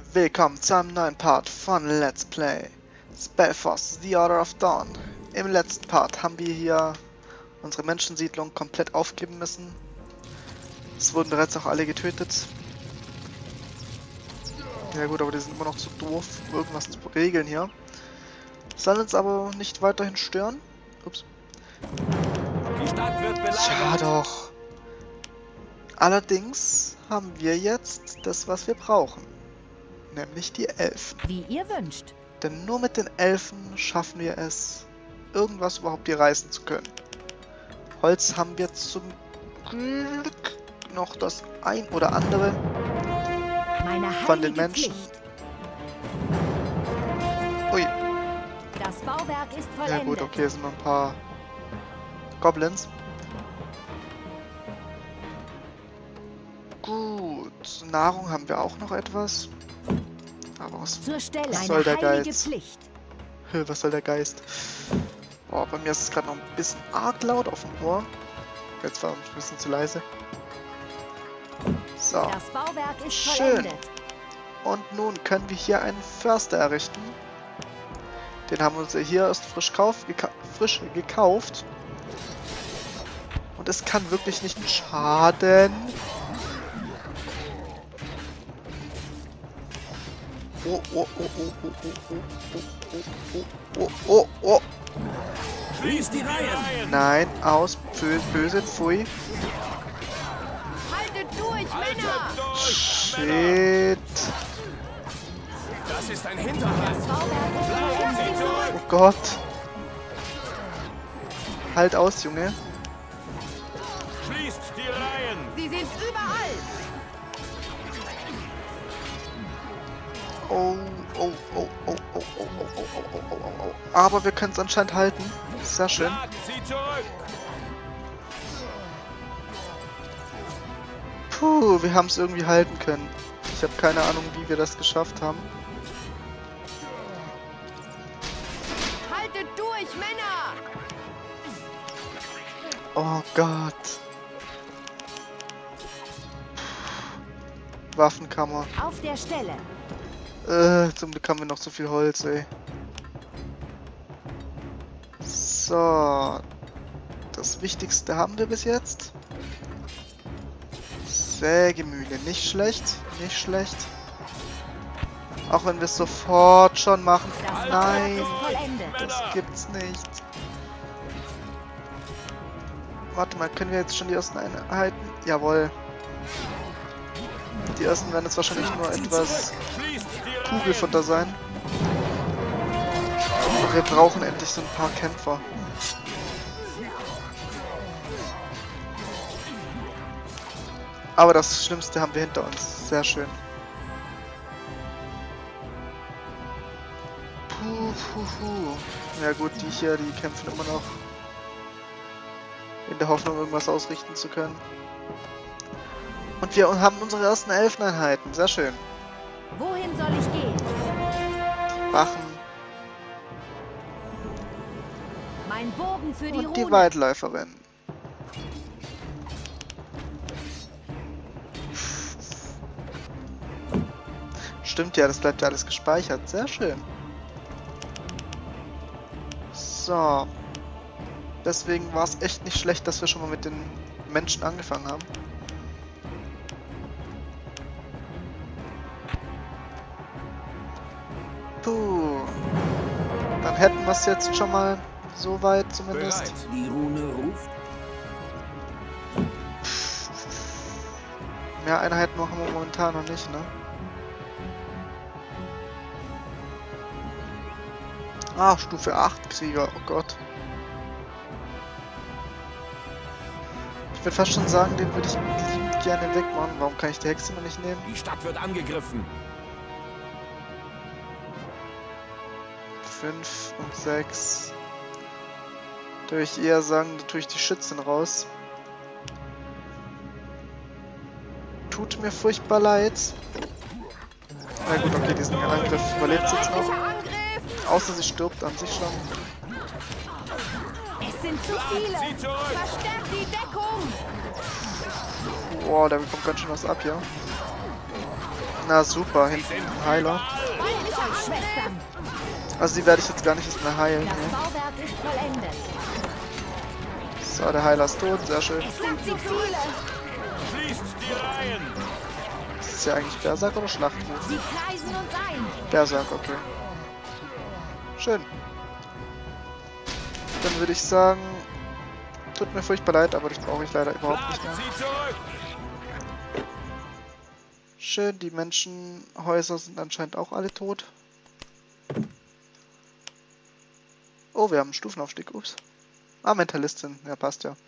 Willkommen zu einem neuen Part von Let's Play Spellforce The Order of Dawn. Im letzten Part haben wir hier unsere Menschensiedlung komplett aufgeben müssen. Es wurden bereits auch alle getötet. Ja gut, aber die sind immer noch zu doof, irgendwas zu regeln hier. Soll uns aber nicht weiterhin stören. Ups. Die Stadt wird belagert. Ja doch. Allerdings haben wir jetzt das, was wir brauchen. Nämlich die Elfen. Wie ihr wünscht. Denn nur mit den Elfen schaffen wir es, irgendwas überhaupt hier reißen zu können. Holz haben wir zum Glück noch das ein oder andere von den Menschen. Pflicht. Ui, Das Bauwerk ist vollendet. ja gut, okay, es sind noch ein paar Goblins. Gut, Nahrung haben wir auch noch etwas. Aber was Zur Stelle. Was Eine soll der heilige Geiz? Pflicht. Was soll der Geist? Boah, bei mir ist es gerade noch ein bisschen arg laut auf dem Ohr. Jetzt war es ein bisschen zu leise. So, Das Bauwerk ist Schön. vollendet. und nun können wir hier einen Förster errichten. Den haben wir uns ja hier erst frisch gekauft. Und es kann wirklich nicht schaden. Oh, oh, oh, oh, oh, oh, oh, oh, oh, oh, oh, oh. Schließt die Reihen. Nein, aus, böse, pfui. Haltet durch, Männer! Shit. Das ist ein Hinterhalt. Das Bauwerk ist Bleiben Sie vollendet. Oh Gott. Halt aus, Junge. Schließt die Reihen. Sie sind überall. Oh, oh, oh, oh, oh, oh, oh, oh, oh, oh, oh, oh, oh. Aber wir können es anscheinend halten. Sehr schön. Schlagen Sie zurück. Puh, wir haben es irgendwie halten können. Ich habe keine Ahnung, wie wir das geschafft haben. Haltet durch, Männer! Oh Gott. Waffenkammer. Auf der Stelle. Zum Glück haben wir noch so viel Holz, ey. So. Das Wichtigste haben wir bis jetzt. Sägemühle. Nicht schlecht. Nicht schlecht. Auch wenn wir es sofort schon machen. Das Bauwerk Nein. ist vollendet. Das gibt's nicht. Warte mal, können wir jetzt schon die ersten Einheiten? Jawohl. Die ersten werden jetzt wahrscheinlich nur etwas Schließt die Reihen. Kugelfutter sein. Aber wir brauchen endlich so ein paar Kämpfer. Aber das Schlimmste haben wir hinter uns. Sehr schön. Puh. Ja gut, die hier, die kämpfen immer noch. In der Hoffnung, irgendwas ausrichten zu können. Und wir haben unsere ersten Elfeneinheiten. Sehr schön. Wohin soll ich gehen? Wachen Mein Bogen für die und die Rune. Weitläuferin. Stimmt ja, das bleibt ja alles gespeichert. Sehr schön. So. Deswegen war es echt nicht schlecht, dass wir schon mal mit den Menschen angefangen haben. Puh. Dann hätten wir es jetzt schon mal so weit zumindest. Bereit. Die Rune ruft. Mehr Einheiten machen wir momentan noch nicht, ne? Ah, Stufe 8 Krieger, oh Gott. Ich würde fast schon sagen, den würde ich liebend gerne wegmachen. Warum kann ich die Hexe mal nicht nehmen? Die Stadt wird angegriffen. 5 und 6. Da würde ich eher sagen, da tue ich die Schützen raus. Tut mir furchtbar leid. Na gut, okay, diesen Angriff überlebt sie jetzt noch. Feindlicher Angriff! Außer sie stirbt an sich schon. Es sind zu viele! Sie zurück. Verstärkt die Deckung! Boah, der bekommt ganz schön was ab, ja. Na super, hinten ein Heiler. Mit euch, Schwestern. Also die werde ich jetzt gar nicht erst mehr heilen. Das Ne? Bauwerk ist vollendet. So, der Heiler ist tot, sehr schön. Es sind zu viele. Schließt die Reihen. Ist das ja eigentlich Berserk oder Schlachtruf? Sie kreisen uns ein. Berserk, okay. Schön. Dann würde ich sagen, tut mir furchtbar leid, aber das brauche ich leider überhaupt nicht Flag, mehr. zieh zurück. Schön, die Menschenhäuser sind anscheinend auch alle tot. Oh, wir haben einen Stufenaufstieg, ups. Ah, Mentalistin, ja passt ja.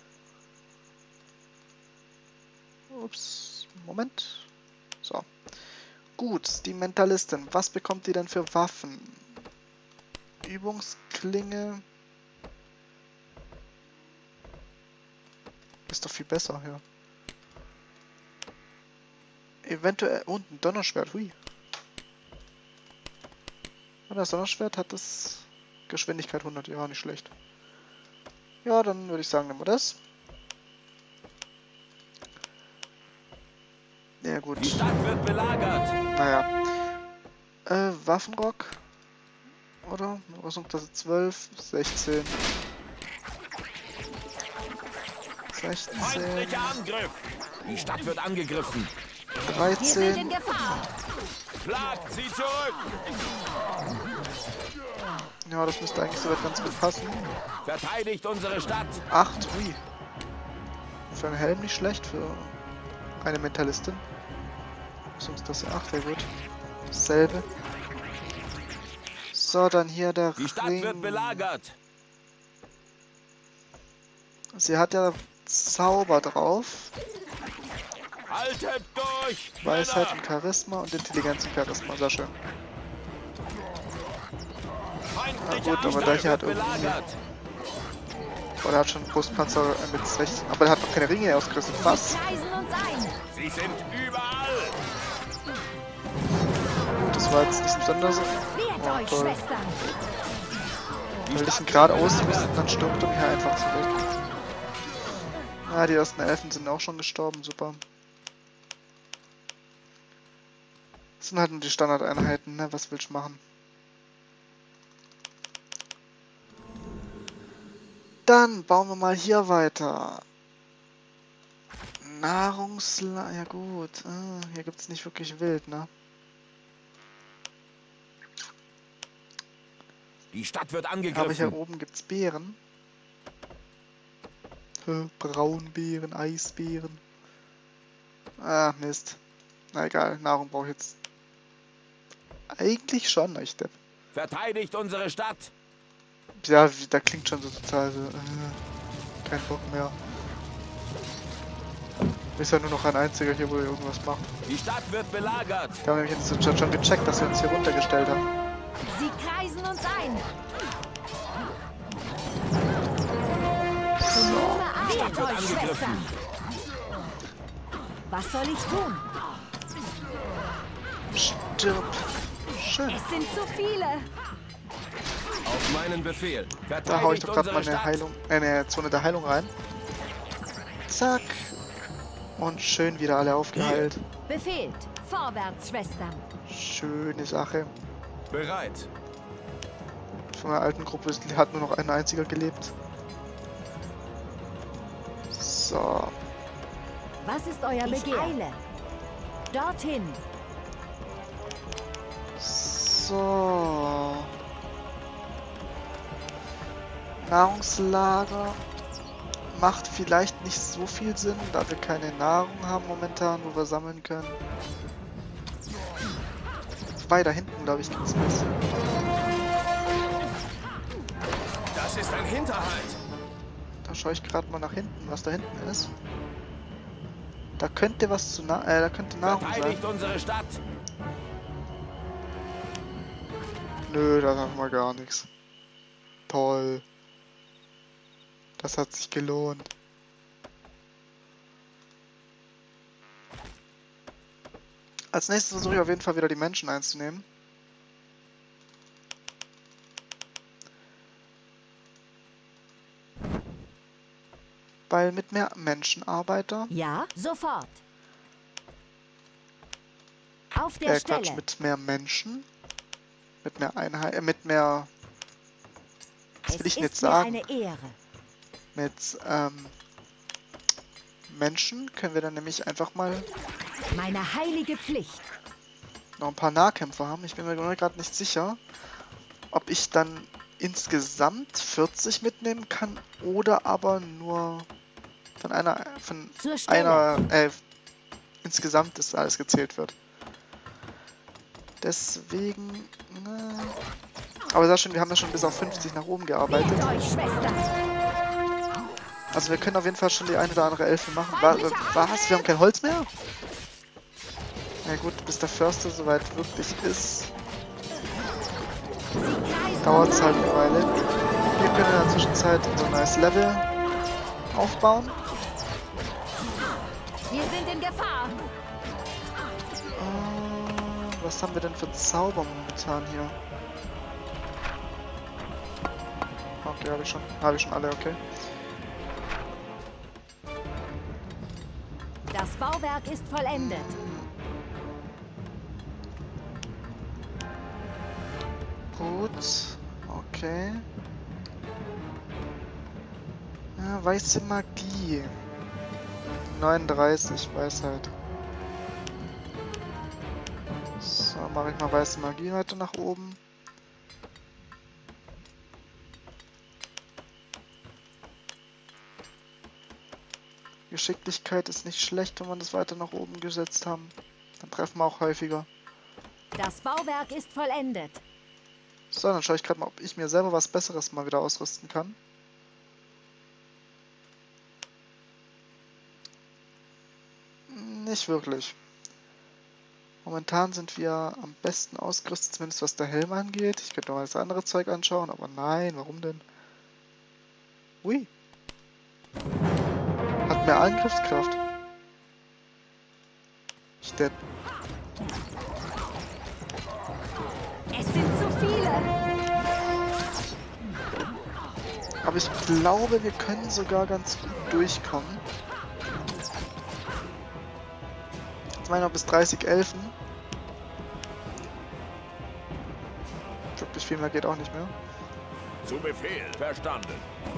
Ups, Moment. So. Gut, die Mentalistin. Was bekommt die denn für Waffen? Übungsklinge. Ist doch viel besser, ja. Eventuell. Und ein Donnerschwert, hui. Und das Donnerschwert hat das Geschwindigkeit 100, ja, nicht schlecht. Ja, dann würde ich sagen, nehmen wir das. Ja, gut. Die Stadt wird belagert. Naja. Waffenrock. Oder? Rüstungsklasse 12, 16. 16, Feindlicher Angriff. Die Stadt wird angegriffen. Wir sind in 13. Gefahr. Flag, zieh zurück. Ja, das müsste eigentlich soweit ganz gut passen. Verteidigt unsere Stadt. 8, ui. Für einen Helm nicht schlecht, für eine Mentalistin. Rüstungsklasse 8, sehr gut. Dasselbe. So, dann hier der Die Stadt Ring. wird belagert. Sie hat ja Zauber drauf. Haltet durch. Weisheit Männer. und Charisma und Intelligenz und Charisma, sehr schön. Feindlicher gut, aber Angriff der hier hat wird irgendwie- belagert. Oh, der hat schon einen Brustpanzer mit 16. Aber der hat noch keine Ringe ausgerüstet. Was? Sie kreisen uns ein. Sie sind überall. Gut, das war jetzt nicht besonders. Wehrt Oh, euch, toll. Schwestern. Weil ich ihn gerade ausrüsten, dann stürmt er mir einfach zurück. Ah, die ersten Elfen sind auch schon gestorben, super. Das sind halt nur die Standardeinheiten, ne? Was willst du machen? Dann bauen wir mal hier weiter. Ja gut. Hier gibt es nicht wirklich wild, ne? Die Stadt wird Aber hier angegriffen. oben gibt's Beeren. Braunbeeren, Eisbeeren. Ah, Mist. Na egal, Nahrung brauche ich jetzt. Eigentlich schon, ich Depp. Verteidigt unsere Stadt. Ja, da klingt schon so total so. Kein Bock mehr. Ist ja nur noch ein einziger hier, wo wir irgendwas machen. Die Stadt wird belagert. Wir haben nämlich jetzt schon gecheckt, dass wir uns hier runtergestellt haben. Sie kreisen uns ein. So. Wehrt wird euch, angegriffen. Schwestern. Was soll ich tun? Stirb. Schön. Es sind zu viele. Auf meinen Befehl. Da hau ich Verteidigt doch gerade mal unsere eine Stadt. eine Zone der Heilung rein. Zack. Und schön wieder alle aufgeheilt. Befehlt. Vorwärts, Schwestern. Schöne Sache. Bereit. Von der alten Gruppe hat nur noch ein einziger gelebt. So. Was ist euer Begehr? Eile. Dorthin. So. Nahrungslager macht vielleicht nicht so viel Sinn, da wir keine Nahrung haben momentan, wo wir sammeln können. Weiter hinten, glaube ich, gibt es was. Das ist ein Hinterhalt. Da schaue ich gerade mal nach hinten, was da hinten ist. Da könnte was zu da könnte Nahrung sein. Verteidigt unsere Stadt. Nö, da haben wir gar nichts. Toll. Das hat sich gelohnt. Als nächstes versuche ich auf jeden Fall wieder die Menschen einzunehmen. Weil mit mehr Menschenarbeiter Ja, sofort. Auf der Quatsch, Stelle. mit mehr Menschen. Mit mehr Einheit, mit mehr... Was will ich denn jetzt sagen? Mir eine Ehre. Mit Menschen können wir dann nämlich einfach mal Meine heilige Pflicht. noch ein paar Nahkämpfer haben. Ich bin mir gerade nicht sicher, ob ich dann insgesamt 40 mitnehmen kann oder aber nur Zur Stelle. insgesamt das alles gezählt wird. Deswegen, aber sehr schön, wir haben ja schon bis auf 50 nach oben gearbeitet. Wehrt euch, Schwestern. Also wir können auf jeden Fall schon die eine oder andere Elfe machen. Was? Wir haben kein Holz mehr? Na gut, bis der Förster soweit wirklich ist, dauert es halt eine Weile. Wir können in der Zwischenzeit so ein neues Level aufbauen. Wir sind in Gefahr. Was haben wir denn für Zauber momentan hier? Okay, habe ich schon alle, okay. Das Bauwerk ist vollendet. Gut, okay. Ja, weiße Magie. 39, Weisheit. So, mache ich mal weiße Magie weiter nach oben. Geschicklichkeit ist nicht schlecht, wenn wir das weiter nach oben gesetzt haben. Dann treffen wir auch häufiger. Das Bauwerk ist vollendet. So, dann schaue ich gerade mal, ob ich mir selber was Besseres mal wieder ausrüsten kann. Nicht wirklich. Momentan sind wir am besten ausgerüstet, zumindest was der Helm angeht. Ich könnte mal das andere Zeug anschauen, aber nein, warum denn? Ui. Hat mehr Angriffskraft. Ich depp. Es sind zu viele. Aber ich glaube, wir können sogar ganz gut durchkommen. Jetzt meine ich noch bis 30 Elfen. Wirklich viel mehr geht auch nicht mehr. Zu Befehl. Verstanden.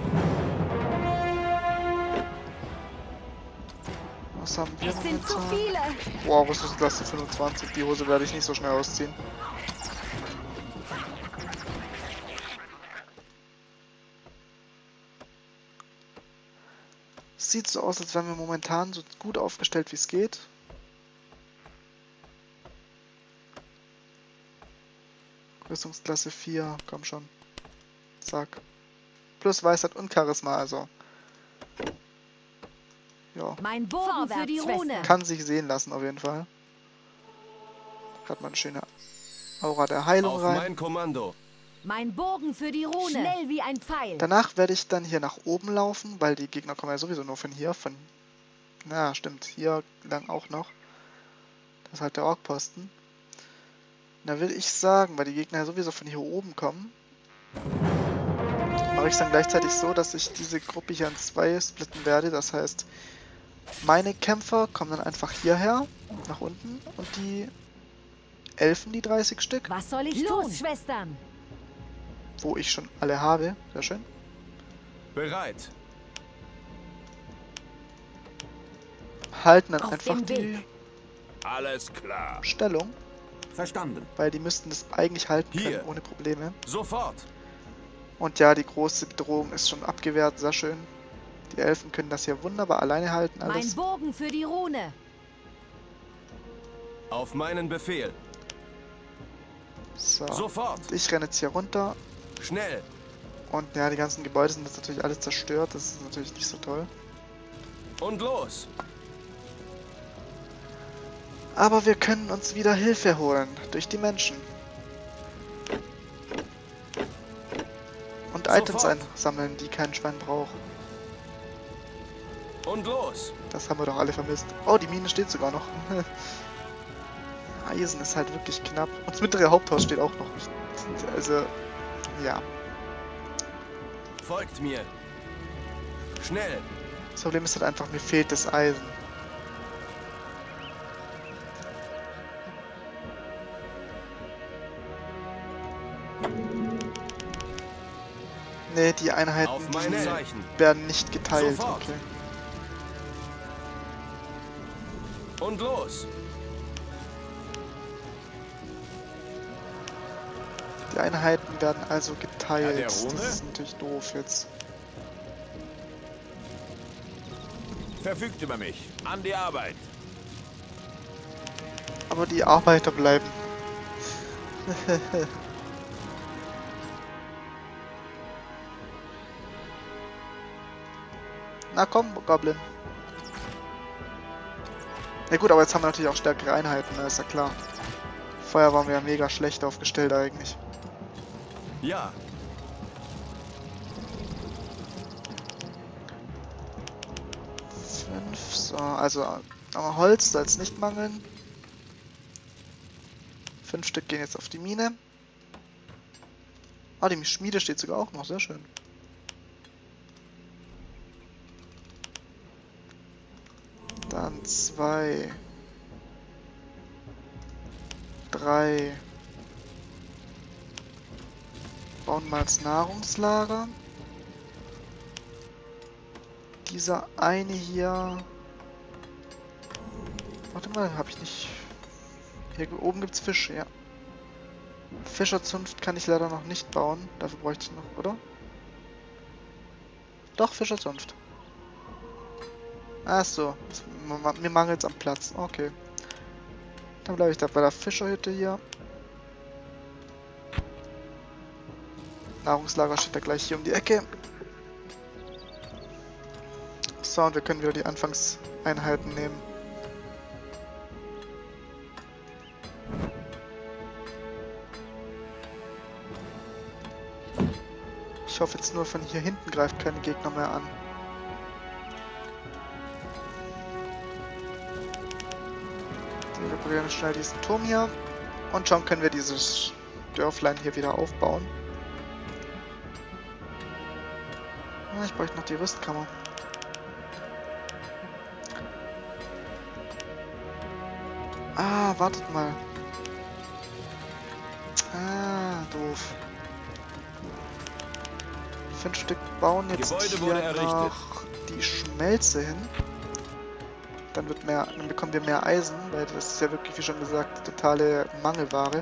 Was haben wir Es sind zu momentan? viele. Wow, was ist Klasse 25? Die Hose werde ich nicht so schnell ausziehen. Sieht so aus, als wären wir momentan so gut aufgestellt, wie es geht. Rüstungsklasse 4, komm schon. Zack. Plus Weisheit und Charisma, also. Ja. Mein Bogen für die Rune. Kann sich sehen lassen, auf jeden Fall. Hat man eine schöne Aura der Heilung Auf rein. mein Kommando. Mein Bogen für die Rune. Schnell wie ein Pfeil. Danach werde ich dann hier nach oben laufen, weil die Gegner kommen ja sowieso nur von hier, na, stimmt, hier lang auch noch. Das ist halt der Orkposten. Da will ich sagen, weil die Gegner ja sowieso von hier oben kommen, mache ich es dann gleichzeitig so, dass ich diese Gruppe hier in zwei splitten werde. Das heißt, meine Kämpfer kommen dann einfach hierher, nach unten, und die Elfen, die 30 Stück, Was soll ich tun? Los, Schwestern. wo ich schon alle habe, sehr schön, Bereit. halten dann Auf einfach dem die Weg. Alles klar. Stellung, Verstanden. weil die müssten das eigentlich halten können, Hier. ohne Probleme. Sofort. Und ja, die große Bedrohung ist schon abgewehrt, sehr schön. Die Elfen können das hier wunderbar alleine halten, Mein alles. Bogen für die Rune. Auf meinen Befehl. So. Sofort. Ich renne jetzt hier runter. Schnell. Und ja, die ganzen Gebäude sind jetzt natürlich alles zerstört. Das ist natürlich nicht so toll. Und los. Aber wir können uns wieder Hilfe holen. Durch die Menschen. Und Items Sofort. einsammeln, die kein Schwein braucht. Und los. Das haben wir doch alle vermisst. Oh, die Mine steht sogar noch. Eisen ist halt wirklich knapp. Und das mittlere Haupthaus steht auch noch nicht. Also, ja. Folgt mir. Schnell. Das Problem ist halt einfach, mir fehlt das Eisen. Ne, die Einheiten Auf mein die Zeichen. werden nicht geteilt. Sofort. Okay. Und los. Die Einheiten werden also Ja, geteilt. der Das Runde? ist natürlich doof jetzt. Verfügt über mich. An die Arbeit. Aber die Arbeiter bleiben. Na komm, Goblin. Ja gut, aber jetzt haben wir natürlich auch stärkere Einheiten, ne? Ist ja klar. Vorher waren wir ja mega schlecht aufgestellt eigentlich. Ja. 5, so, also aber Holz soll es nicht mangeln. 5 Stück gehen jetzt auf die Mine. Ah, die Schmiede steht sogar auch noch, sehr schön. Dann 2, 3. Bauen mal als Nahrungslager. Dieser eine hier. Warte mal, habe ich nicht. Hier oben gibt's Fische, ja. Fischerzunft kann ich leider noch nicht bauen. Dafür bräuchte ich noch, oder? Doch, Fischerzunft. Ach so. Mir mangelt es am Platz. Okay. Dann bleibe ich da bei der Fischerhütte hier. Nahrungslager steht da gleich hier um die Ecke. So, und wir können wieder die Anfangseinheiten nehmen. Ich hoffe jetzt nur, von hier hinten greift keine Gegner mehr an. Wir reparieren schnell diesen Turm hier. Und schon können wir dieses Dörflein hier wieder aufbauen. Ah, ich bräuchte noch die Rüstkammer. Ah, wartet mal. Ah, doof. 5 Stück bauen jetzt Gebäude wurde hier errichtet. noch die Schmelze hin. Dann bekommen wir mehr Eisen, weil das ist ja wirklich, wie schon gesagt, totale Mangelware.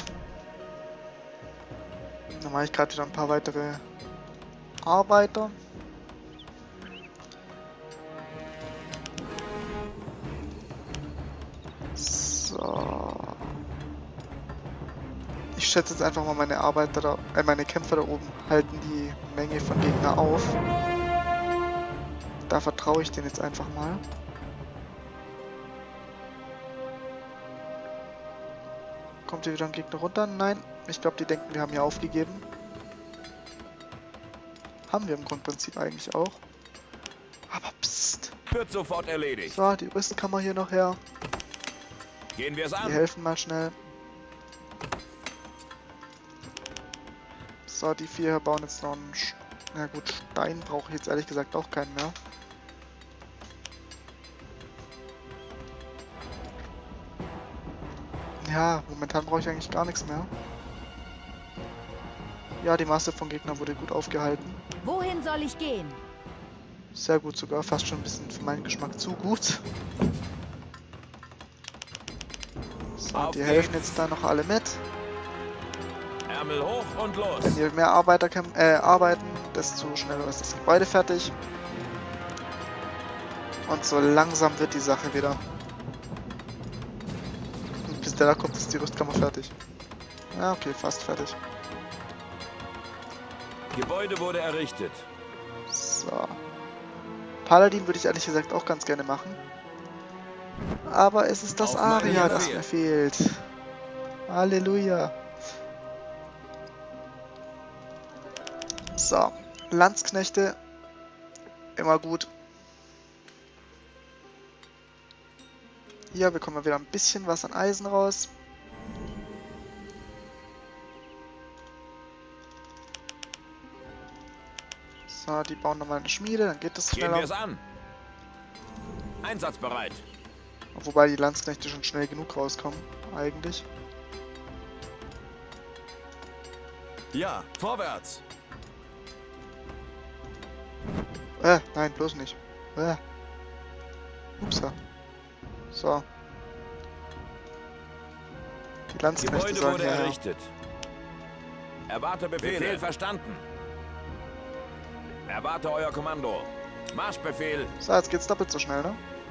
Dann mache ich gerade wieder ein paar weitere Arbeiter. So. Ich schätze jetzt einfach mal meine Arbeiter da, meine Kämpfer da oben halten die Menge von Gegner auf. Da vertraue ich denen jetzt einfach mal. Kommt hier wieder ein Gegner runter? Nein. Ich glaube, die denken, wir haben hier aufgegeben. Haben wir im Grundprinzip eigentlich auch. Aber psst. Wird sofort erledigt. So, die Rüstkammer hier noch her. Gehen wir es Die an. helfen mal schnell. So, die 4 hier bauen jetzt noch einen... Na gut, Stein brauche ich jetzt ehrlich gesagt auch keinen mehr. Ja, momentan brauche ich eigentlich gar nichts mehr. Ja, die Masse von Gegnern wurde gut aufgehalten. Wohin soll ich gehen? Sehr gut sogar, fast schon ein bisschen für meinen Geschmack zu gut. So, Auf die geht's. helfen jetzt da noch alle mit. Ärmel hoch und los. Wenn je mehr Arbeiter arbeiten, desto schneller ist das Gebäude fertig. Und so langsam wird die Sache wieder. Und bis der da kommt, ist die Rüstkammer fertig. Ja, okay, fast fertig. Gebäude wurde errichtet. So. Paladin würde ich ehrlich gesagt auch ganz gerne machen. Aber es ist das Auf meine Aria, das Befehl. mir fehlt. Halleluja. So. Landsknechte. Immer gut. Hier bekommen wir wieder ein bisschen was an Eisen raus. So, die bauen nochmal eine Schmiede, dann geht das Gehen wir es schneller. an. Einsatzbereit. Wobei die Landsknechte schon schnell genug rauskommen, eigentlich. Ja, vorwärts. Nein, bloß nicht. Upsa. So. Die Landsknechte Gebäude sollen wurde hierher. errichtet. Erwarte Befehle. Befehl verstanden. Erwarte euer Kommando. Marschbefehl. So, jetzt geht's doppelt so schnell, ne?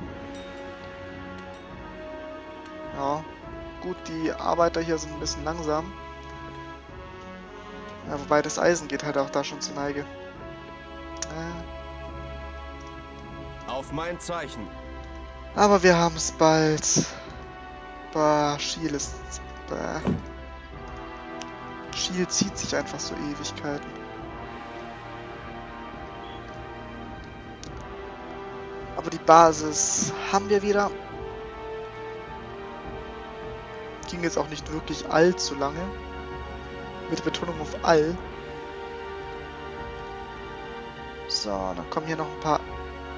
Ja. Gut, die Arbeiter hier sind ein bisschen langsam. Ja, wobei das Eisen geht halt auch da schon zur Neige. Auf mein Zeichen. Aber wir haben es bald. Bah, Schiel ist... Bah. Schiel zieht sich einfach so Ewigkeiten. Aber die Basis haben wir wieder. Ging jetzt auch nicht wirklich allzu lange. Mit Betonung auf all. So, dann kommen hier noch ein paar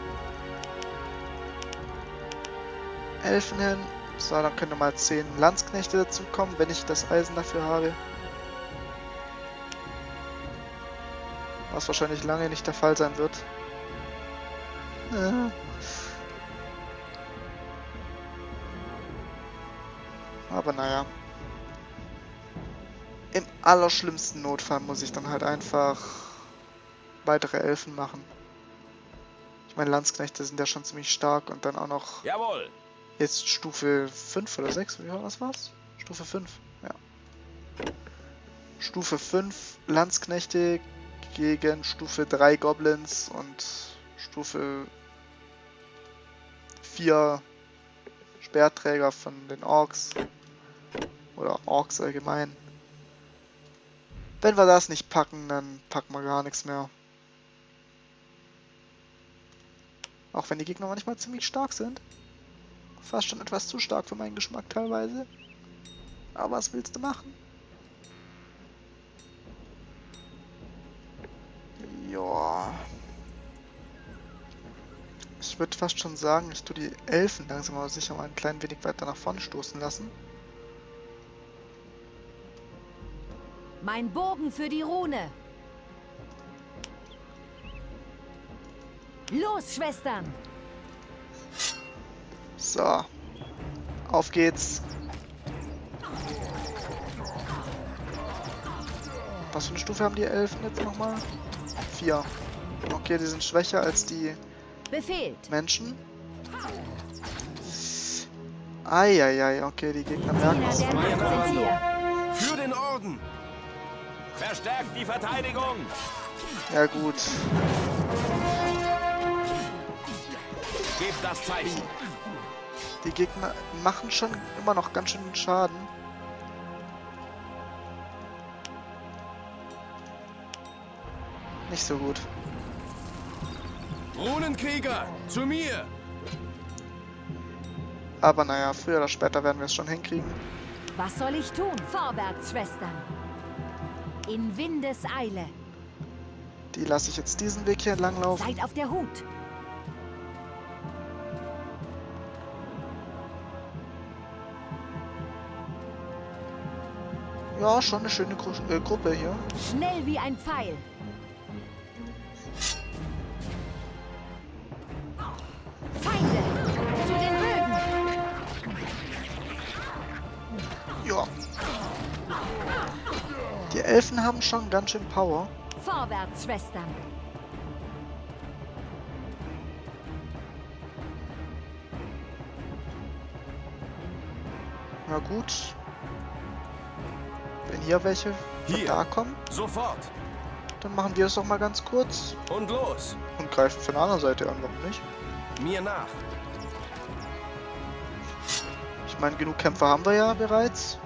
Elfen hin. So, dann können mal 10 Landsknechte dazukommen, wenn ich das Eisen dafür habe. Was wahrscheinlich lange nicht der Fall sein wird. Aber naja. Im allerschlimmsten Notfall muss ich dann halt einfach weitere Elfen machen. Ich meine, Landsknechte sind ja schon ziemlich stark und dann auch noch... Jawohl. Jetzt Stufe 5 oder 6, wie war das was? Stufe 5, ja. Stufe 5 Landsknechte gegen Stufe 3 Goblins und Stufe 4 Speerträger von den Orks. Oder Orks allgemein. Wenn wir das nicht packen, dann packen wir gar nichts mehr. Auch wenn die Gegner manchmal ziemlich stark sind. Fast schon etwas zu stark für meinen Geschmack teilweise. Aber was willst du machen? Ja. Ich würde fast schon sagen, ich tue die Elfen langsam aber sicher mal ein klein wenig weiter nach vorne stoßen lassen. Mein Bogen für die Rune. Los, Schwestern! So. Auf geht's. Was für eine Stufe haben die Elfen jetzt nochmal? 4. Okay, die sind schwächer als die Befehlt! Menschen. Eieiei, okay, die Gegner merken Diener es. der Nacht sind hier. Für den Orden. Verstärkt die Verteidigung. Ja gut. Gebt das Zeichen. Die Gegner machen schon immer noch ganz schön Schaden. Nicht so gut. Runenkrieger, zu mir. Aber naja, früher oder später werden wir es schon hinkriegen. Was soll ich tun? Vorwärts, Schwestern! In Windeseile! Die lasse ich jetzt diesen Weg hier entlang laufen. Seid auf der Hut! Ja, schon eine schöne Gruppe hier. Schnell wie ein Pfeil! Feinde! Zu den Bögen! Ja. Die Elfen haben schon ganz schön Power. Vorwärts, Schwestern! Na gut. Wenn hier welche von Hier. da kommen, Sofort. dann machen wir es doch mal ganz kurz Und los. und greifen von der anderen Seite an, warum nicht? Mir nach. Ich meine, genug Kämpfer haben wir ja bereits.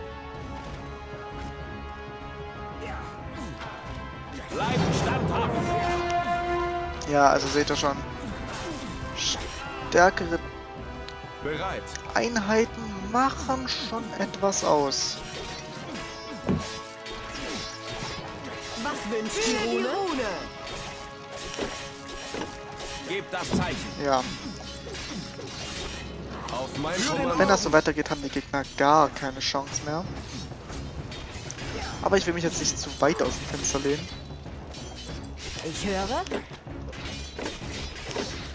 Bleibt standhaft. Ja, also seht ihr schon. Stärkere Bereit. Einheiten machen schon etwas aus. Was wünscht die Rune? Gebt das Zeichen. Ja, Auf mein Kommando. wenn das so weitergeht, haben die Gegner gar keine Chance mehr. Aber ich will mich jetzt nicht zu weit aus dem Fenster lehnen. Ich höre.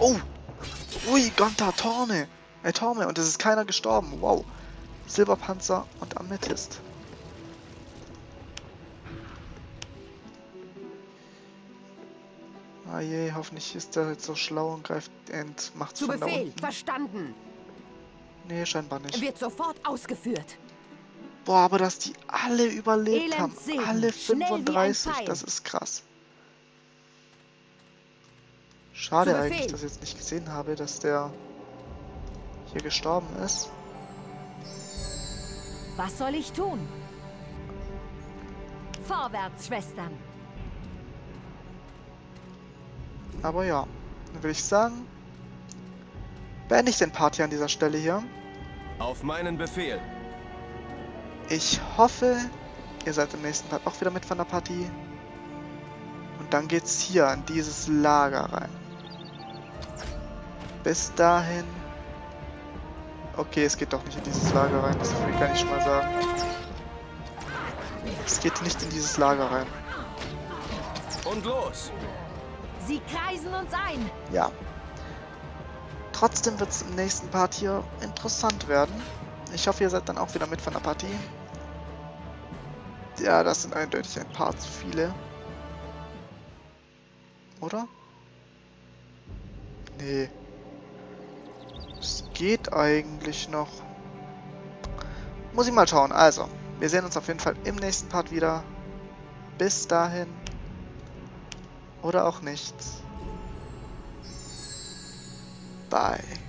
Oh! Ui, Gonta, Torme! Torme, und es ist keiner gestorben. Wow. Silberpanzer und Amethyst. Ah je, hoffentlich ist der jetzt so schlau und greift und macht's Zu von da Befehl. unten. Verstanden. Nee, scheinbar nicht. Wird sofort ausgeführt. Boah, aber dass die alle überlebt haben. Elendssegen. Alle Schnell wie ein 35, Pfeil. das ist krass. Schade Zu eigentlich, Befehl. dass ich jetzt nicht gesehen habe, dass der hier gestorben ist. Was soll ich tun? Vorwärts, Schwestern. Aber ja, dann würde ich sagen, beende ich den Part hier an dieser Stelle hier. Auf meinen Befehl. Ich hoffe, ihr seid im nächsten Part auch wieder mit von der Partie. Und dann geht's hier in dieses Lager rein. Bis dahin. Okay, es geht doch nicht in dieses Lager rein, das kann ich schon mal sagen. Es geht nicht in dieses Lager rein. Und los. Sie kreisen uns ein. Ja. Trotzdem wird es im nächsten Part hier interessant werden. Ich hoffe, ihr seid dann auch wieder mit von der Partie. Ja, das sind eindeutig ein paar zu viele. Oder? Nee. Es geht eigentlich noch. Muss ich mal schauen. Also, wir sehen uns auf jeden Fall im nächsten Part wieder. Bis dahin. Oder auch nicht. Bye.